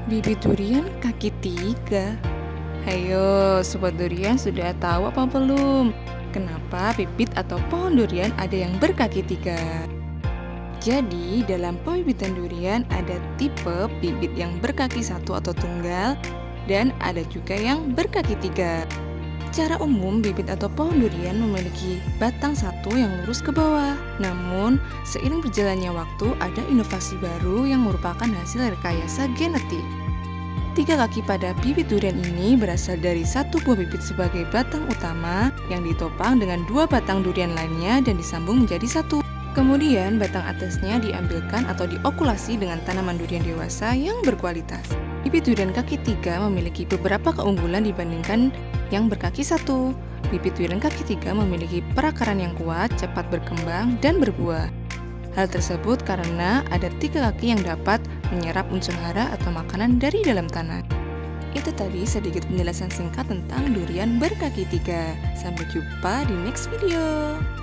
Bibit durian kaki 3. Hayo, sobat durian sudah tahu apa belum? Kenapa bibit atau pohon durian ada yang berkaki 3? Jadi, dalam pembibitan durian ada tipe bibit yang berkaki 1 atau tunggal, dan ada juga yang berkaki 3. Secara umum, bibit atau pohon durian memiliki batang satu yang lurus ke bawah. Namun, seiring berjalannya waktu, ada inovasi baru yang merupakan hasil rekayasa genetik. 3 kaki pada bibit durian ini berasal dari satu buah bibit sebagai batang utama yang ditopang dengan 2 batang durian lainnya dan disambung menjadi satu. Kemudian, batang atasnya diambilkan atau diokulasi dengan tanaman durian dewasa yang berkualitas. Bibit durian kaki 3 memiliki beberapa keunggulan dibandingkan yang berkaki 1. Bibit durian kaki 3 memiliki perakaran yang kuat, cepat berkembang, dan berbuah. Hal tersebut karena ada 3 kaki yang dapat menyerap unsur hara atau makanan dari dalam tanah. Itu tadi sedikit penjelasan singkat tentang durian berkaki 3. Sampai jumpa di next video.